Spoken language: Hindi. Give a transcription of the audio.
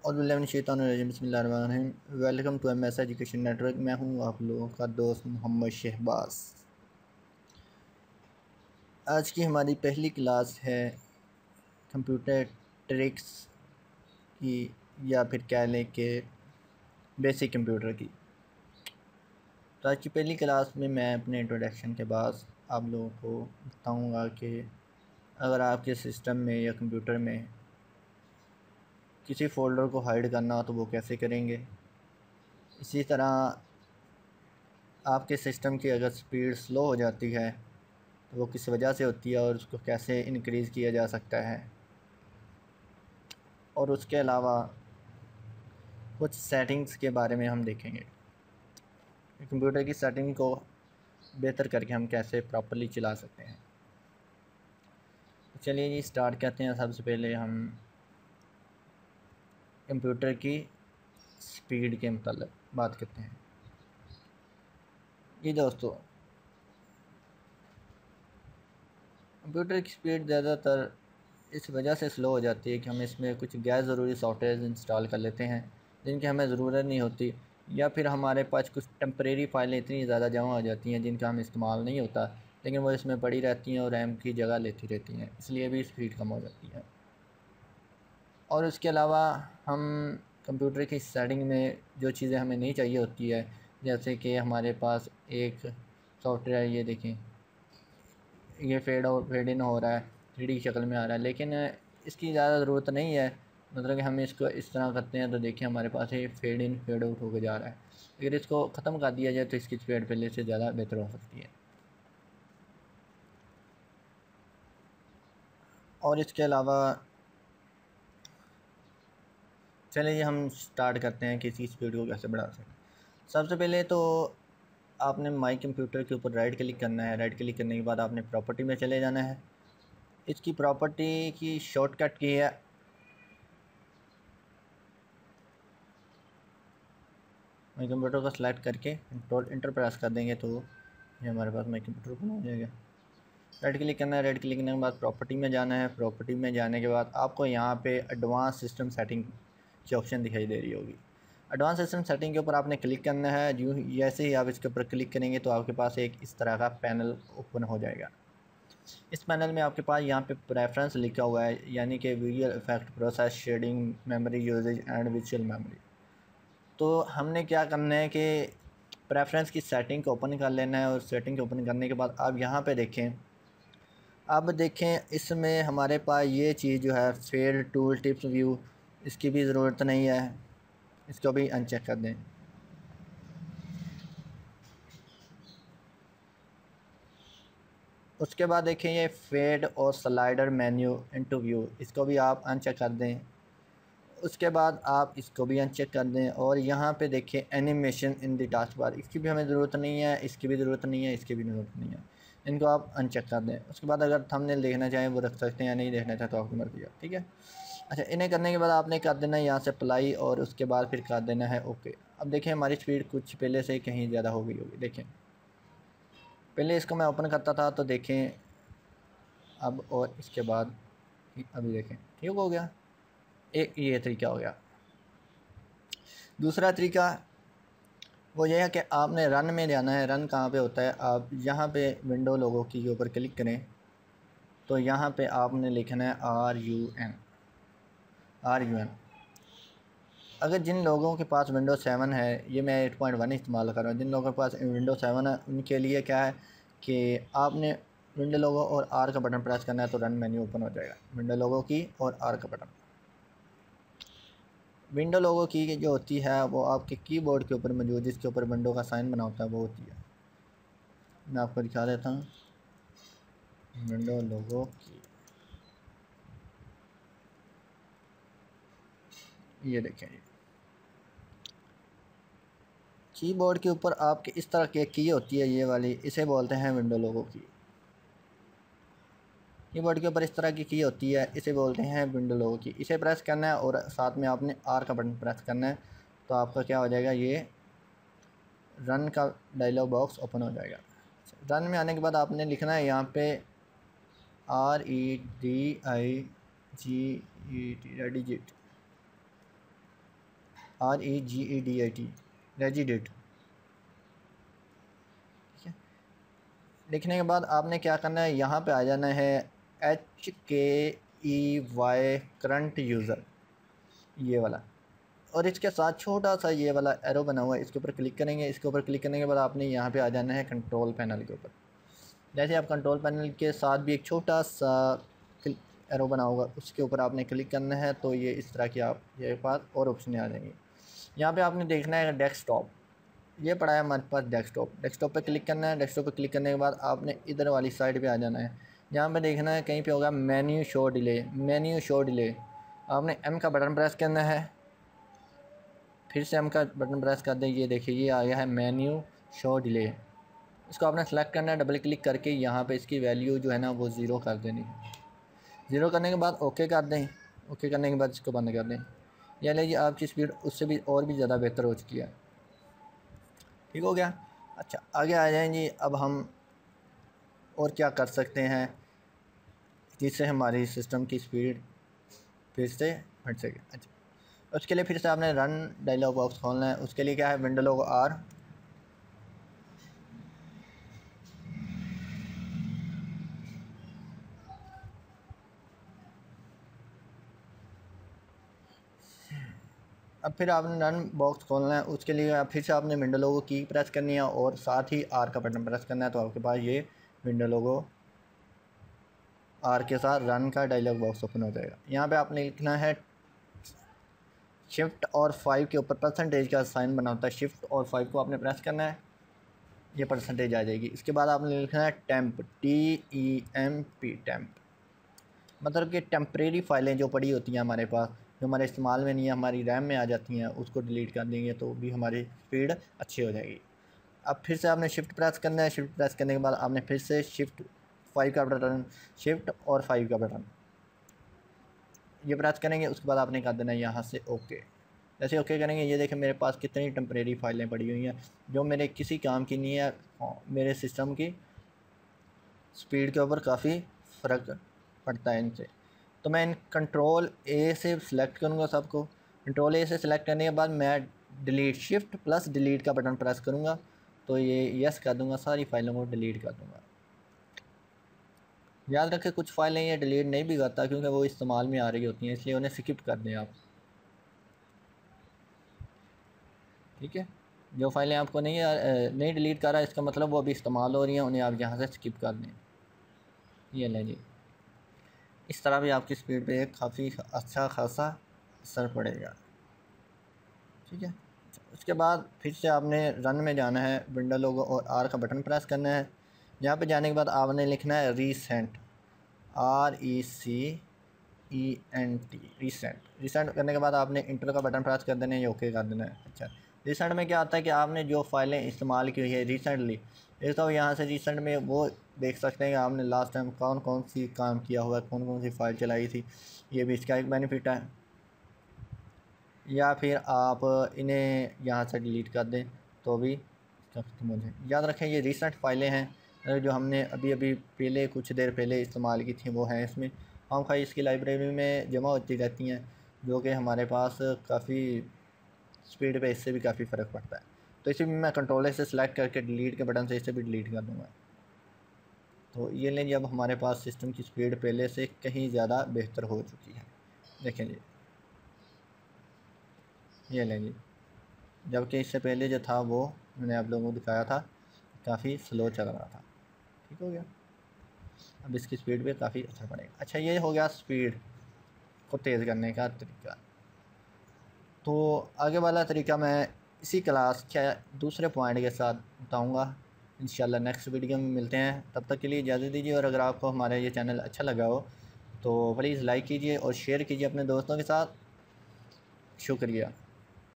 बिस्मिल्लाहिर्रहमानिर्रहीम। Welcome to MS education network. मैं हूं आप लोगों का दोस्त मोहम्मद शहबाज। आज की हमारी पहली क्लास है कंप्यूटर ट्रिक्स की, या फिर कह लें कि बेसिक कंप्यूटर की। तो आज की पहली क्लास में मैं अपने इंट्रोडक्शन के बाद आप लोगों को बताऊंगा कि अगर आपके सिस्टम में या कंप्यूटर में किसी फ़ोल्डर को हाइड करना हो तो वो कैसे करेंगे। इसी तरह आपके सिस्टम की अगर स्पीड स्लो हो जाती है तो वो किस वजह से होती है और उसको कैसे इंक्रीज़ किया जा सकता है। और उसके अलावा कुछ सेटिंग्स के बारे में हम देखेंगे, कंप्यूटर की सेटिंग को बेहतर करके हम कैसे प्रॉपर्ली चला सकते हैं। तो चलिए जी स्टार्ट करते हैं। सबसे पहले हम कंप्यूटर की स्पीड के मतलब बात करते हैं। जी दोस्तों, कंप्यूटर की स्पीड ज़्यादातर इस वजह से स्लो हो जाती है कि हम इसमें कुछ गैर ज़रूरी सॉफ्टवेयर इंस्टॉल कर लेते हैं जिनकी हमें ज़रूरत नहीं होती, या फिर हमारे पास कुछ टेम्परेरी फाइलें इतनी ज़्यादा जमा हो जाती हैं जिनका हम इस्तेमाल नहीं होता, लेकिन वो इसमें पड़ी रहती हैं और रैम की जगह लेती रहती हैं, इसलिए भी स्पीड कम हो जाती है। और उसके अलावा हम कंप्यूटर की सेटिंग में जो चीज़ें हमें नहीं चाहिए होती है, जैसे कि हमारे पास एक सॉफ्टवेयर, ये देखें, ये फेड इन हो रहा है, 3D की शक्ल में आ रहा है, लेकिन इसकी ज़्यादा ज़रूरत नहीं है। मतलब कि हम इसको इस तरह करते हैं तो देखिए हमारे पास ये फेड इन फेड आउट होकर जा रहा है। अगर इसको ख़त्म कर दिया जाए तो इसकी स्पीड पहले से ज़्यादा बेहतर हो सकती है। और इसके अलावा चलिए हम स्टार्ट करते हैं कि इसकी स्पीड को कैसे बढ़ा सकें। सबसे पहले तो आपने माई कंप्यूटर के ऊपर राइट क्लिक करना है। राइट क्लिक करने के बाद आपने प्रॉपर्टी में चले जाना है। इसकी प्रॉपर्टी की शॉर्टकट की है माई कंप्यूटर को सिलेक्ट करके कंट्रोल इंटर प्रेस कर देंगे तो ये हमारे पास माई कंप्यूटर ओपन हो जाएगा। राइट क्लिक करना है। राइट क्लिक करने के बाद प्रॉपर्टी में जाना है। प्रॉपर्टी में जाने के बाद आपको यहाँ पे एडवांस सिस्टम सेटिंग की ऑप्शन दिखाई दे रही होगी। एडवांस सिस्टम सेटिंग के ऊपर आपने क्लिक करना है। जैसे ही आप इसके ऊपर क्लिक करेंगे तो आपके पास एक इस तरह का पैनल ओपन हो जाएगा। इस पैनल में आपके पास यहाँ पे प्रेफरेंस लिखा हुआ है, यानी कि visual effect, process, shading, memory usage and virtual memory. तो हमने क्या करना है कि प्रेफरेंस की सेटिंग को ओपन कर लेना है, और सेटिंग को ओपन करने के बाद आप यहाँ पे देखें, अब देखें इसमें हमारे पास ये चीज़ जो है फेड टूल टिप्स व्यू, इसकी भी ज़रूरत नहीं है, इसको भी अनचेक कर दें। उसके बाद देखें ये फेड और स्लाइडर मेन्यू इनटू व्यू, इसको भी आप अनचेक कर दें। उसके बाद आप इसको भी अनचेक कर दें, और यहाँ पे देखें animation in the taskbar, इसकी भी हमें ज़रूरत नहीं है, इसकी भी ज़रूरत नहीं है, इसकी भी ज़रूरत नहीं है, इनको आप अनचेक कर दें। उसके बाद अगर थंबनेल देखना चाहें वो रख सकते हैं, या नहीं देखना चाहें तो आपकी मर्ज़ी है, ठीक है। अच्छा, इन्हें करने के बाद आपने कर देना है यहाँ से अप्लाई, और उसके बाद फिर कर देना है ओके। अब देखें हमारी स्पीड कुछ पहले से कहीं ज़्यादा हो गई होगी। देखें पहले इसको मैं ओपन करता था तो देखें अब, और इसके बाद अभी देखें ठीक हो गया। एक ये तरीका हो गया। दूसरा तरीका वो ये है कि आपने रन में जाना है। रन कहाँ पे होता है, आप यहाँ पे विंडो लोगो की के ऊपर क्लिक करें तो यहाँ पे आपने लिखना है RUN। अगर जिन लोगों के पास विंडो 7 है, ये मैं 8.1 इस्तेमाल कर रहा हूँ, जिन लोगों के पास विंडो 7 है उनके लिए क्या है कि आपने विंडो लोगो और R का बटन प्रेस करना है तो रन मेन्यू ओपन हो जाएगा। विंडो लोगो की और R का बटन। विंडो लोगो की जो होती है वो आपके कीबोर्ड के ऊपर मौजूद, जिसके ऊपर विंडो का साइन बना होता है, वो होती है। मैं आपको दिखा देता हूँ विंडो लोगो की। ये देखें, कीबोर्ड के ऊपर आपके इस तरह की की होती है, ये वाली, इसे बोलते हैं विंडो लोगो की। कीबोर्ड के ऊपर इस तरह की होती है, इसे बोलते हैं विंडो लोगो की। इसे प्रेस करना है और साथ में आपने R का बटन प्रेस करना है तो आपका क्या हो जाएगा, ये रन का डायलॉग बॉक्स ओपन हो जाएगा। रन में आने के बाद आपने लिखना है यहाँ पे REDIGET, रेडिजिट। REGEDIT, रेजिडेट। ठीक है, लिखने के बाद आपने क्या करना है, यहाँ पे आ जाना है HKEY करंट यूज़र, ये वाला, और इसके साथ छोटा सा ये वाला एरो बना हुआ है, इसके ऊपर क्लिक करेंगे। इसके ऊपर क्लिक करने के बाद आपने यहाँ पे आ जाना है कंट्रोल पैनल के ऊपर। जैसे आप कंट्रोल पैनल के साथ भी एक छोटा सा एरो बना होगा, उसके ऊपर आपने क्लिक करना है, तो ये इस तरह की आप ये पास और ऑप्शन आ जाएंगे। यहाँ पे आपने देखना है डेस्कटॉप, ये पड़ा है हमारे पास डेस्कटॉप। डेस्कटॉप पे क्लिक करना है। डेस्कटॉप पे क्लिक करने के बाद आपने इधर वाली साइड पे आ जाना है। यहाँ पे देखना है कहीं पे होगा menu show delay, menu show delay, आपने M का बटन प्रेस करना है। फिर से M का बटन प्रेस कर दें, ये देखिए ये आ गया है मेन्यू शो डिले। इसको आपने सेलेक्ट करना है, डबल क्लिक करके यहाँ पे इसकी वैल्यू जो है ना वो 0 कर देनी है। 0 करने के बाद ओके कर दें। ओके करने के बाद इसको बंद कर दें। यह लीजिए आपकी स्पीड उससे भी और भी ज़्यादा बेहतर हो चुकी है। ठीक हो गया। अच्छा, आगे आ जाएंगे। अब हम और क्या कर सकते हैं जिससे हमारी सिस्टम की स्पीड फिर से हट सके। अच्छा, उसके लिए फिर से आपने रन डायलॉग बॉक्स खोलना है। उसके लिए क्या है, विंडो लोगो R, अब फिर आपने रन बॉक्स खोलना है। उसके लिए फिर से आपने विंडो लोगो की प्रेस करनी है और साथ ही R का बटन प्रेस करना है, तो आपके पास ये विंडो लोगो R के साथ रन का डायलॉग बॉक्स ओपन हो जाएगा। यहाँ पे आपने लिखना है शिफ्ट और 5 के ऊपर परसेंटेज का साइन बना होता है, शिफ्ट और 5 को आपने प्रेस करना है, ये परसेंटेज आ जाएगी। इसके बाद आपने लिखना है टेम्प, TEMP, टेम्प, मतलब कि टेम्परेरी फाइलें जो पड़ी होती हैं हमारे पास, जो हमारे इस्तेमाल में नहीं है, हमारी रैम में आ जाती हैं, उसको डिलीट कर देंगे तो भी हमारी स्पीड अच्छी हो जाएगी। अब फिर से आपने शिफ्ट प्रेस करना है। शिफ्ट प्रेस करने के बाद आपने फिर से शिफ्ट 5 का बटन, शिफ्ट और 5 का बटन ये प्रेस करेंगे। उसके बाद आपने कर देना है यहाँ से ओके। जैसे ओके करेंगे, ये देखें मेरे पास कितनी टेम्परेरी फाइलें पड़ी हुई हैं जो मेरे किसी काम की नहीं है। मेरे सिस्टम की स्पीड के ऊपर काफ़ी फ़र्क पड़ता है इनसे। तो मैं इन कंट्रोल A से सिलेक्ट करूँगा सबको। कंट्रोल A से सिलेक्ट करने के बाद मैं डिलीट, शिफ्ट प्लस डिलीट का बटन प्रेस करूँगा, तो ये यस कर दूँगा, सारी फाइलों को डिलीट कर दूँगा। याद रखें कुछ फाइलें ये डिलीट नहीं भी करता क्योंकि वो इस्तेमाल में आ रही होती हैं, इसलिए उन्हें स्किप कर दें आप। ठीक है, जो फाइलें आपको नहीं डिलीट कर रहा है, इसका मतलब वो अभी इस्तेमाल हो रही हैं, उन्हें आप यहाँ से स्किप कर दें। ये लें जी, इस तरह भी आपकी स्पीड पे काफ़ी अच्छा खासा असर पड़ेगा। ठीक है, उसके बाद फिर से आपने रन में जाना है, विंडो लोगो और R का बटन प्रेस करना है। यहाँ पे जाने के बाद आपने लिखना है रीसेंट, RECENT, रीसेंट। रीसेंट करने के बाद आपने इंटर का बटन प्रेस कर देना है, ओके कर देना है। अच्छा, रीसेंट में क्या आता है कि आपने जो फाइलें इस्तेमाल की हुई है रिसेंटली, एक तो यहाँ से रिसेंट में वो देख सकते हैं कि आपने लास्ट टाइम कौन कौन सी काम किया हुआ है, कौन कौन सी फाइल चलाई थी, ये भी इसका एक बेनिफिट है। या फिर आप इन्हें यहाँ से डिलीट कर दें तो भी खत्म हो जाए। याद रखें ये रिसेंट फाइलें हैं जो हमने अभी अभी पहले कुछ देर पहले इस्तेमाल की थी, वो हैं इसमें। हम खाई इसकी लाइब्रेरी में जमा होती रहती हैं, जो कि हमारे पास काफ़ी स्पीड पे इससे भी काफ़ी फ़र्क पड़ता है। तो इसे भी मैं कंट्रोलर से सिलेक्ट करके डिलीट के बटन से इसे भी डिलीट कर दूँगा। तो ये लें जी, अब हमारे पास सिस्टम की स्पीड पहले से कहीं ज़्यादा बेहतर हो चुकी है। देखें जी, ये लें जी, जबकि इससे पहले जो था वो मैंने आप लोगों को दिखाया था काफ़ी स्लो चल रहा था। ठीक हो गया, अब इसकी स्पीड पे काफ़ी अच्छा पड़ेगा। अच्छा, ये हो गया स्पीड को तेज़ करने का तरीका। तो आगे वाला तरीका मैं इसी क्लास के दूसरे पॉइंट के साथ बताऊंगा इंशाल्लाह। नेक्स्ट वीडियो में मिलते हैं, तब तक के लिए इजाज़त दीजिए। और अगर आपको हमारा ये चैनल अच्छा लगा हो तो प्लीज़ लाइक कीजिए और शेयर कीजिए अपने दोस्तों के साथ। शुक्रिया।